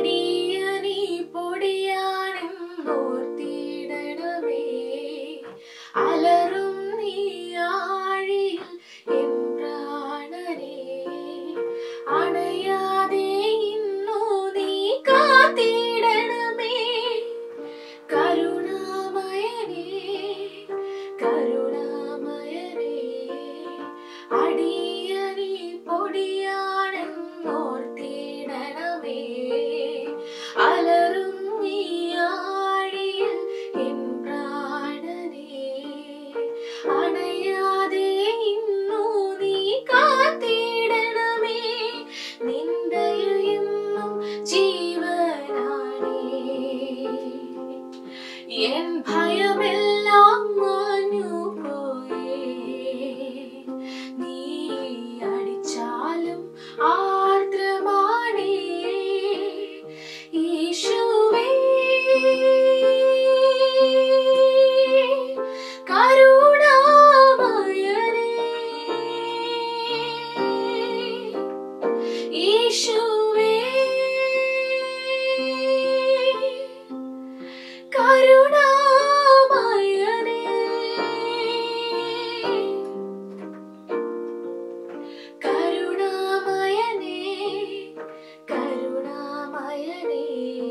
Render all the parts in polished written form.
അടിയനീ പൊടിയാണെന്നോർത്തിടണമേ അലറും നീ ആഴിയിൽ എൻ പ്രാണനെ അണയാതെ ഇന്നു നീ കാത്തിടണമേ കരുണാമയനേ കരുണാമയനേ അടിയനീ പൊടിയാണെന്നോർത്തിടണമേ അലറും നീ ആഴിയിൽ എൻ പ്രാണനെ അണയാതെ ഇന്നു നീ കാത്തിടണമേ നിന്റെ എന്നും ജീവനാണേ എൻ ഭയമെല്ലാം മാഞ്ഞു പോയേ നീ അടിച്ചാലും ആർദ്രമാണേ യേശുവേ കരുണാമയനേ യേശുവേ കരുണാമയനേ കരുണാമയനേ കരുണാമയനേ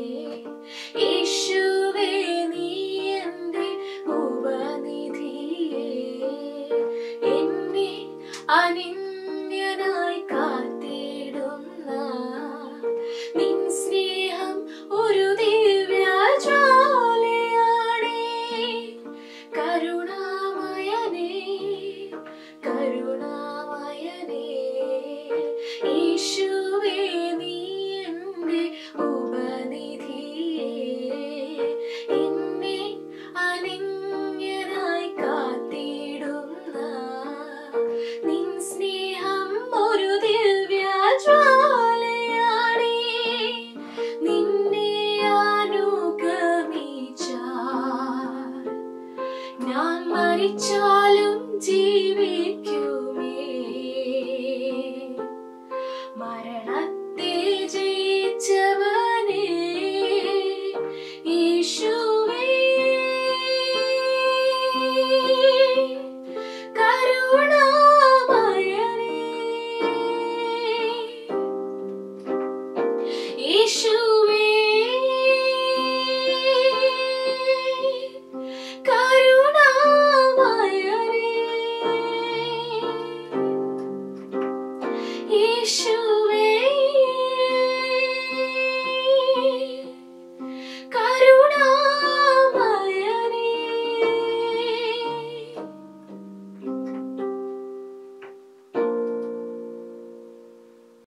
യേശുവേ നീ എൻ്റെ ഉപനിധിയേ എന്നെ അനിന്യനായി കാത്തിടുന്ന നിൻ സ്നേഹം ഒരു ദിവ്യജ്വാലയാണേ കരുണാമയനേ കരുണാമയനേ യേശുവേ നീ എൻ്റെ ഉപനിധിയേ എന്നെ അനിന്യനായി കാത്തിടുന്ന നിൻ സ്നേഹം ഒരു ദിവ്യജ്വാലയാണേ നിന്നെ അനുഗമിച്ചാൽ ഞാൻ മരിച്ചാലും ജീവിക്കുമേ മരണത്തെ ജയിച്ചവനേ യേശുവേ കരുണാമയനേ യേശുവേ കരുണാമയനേ യേശു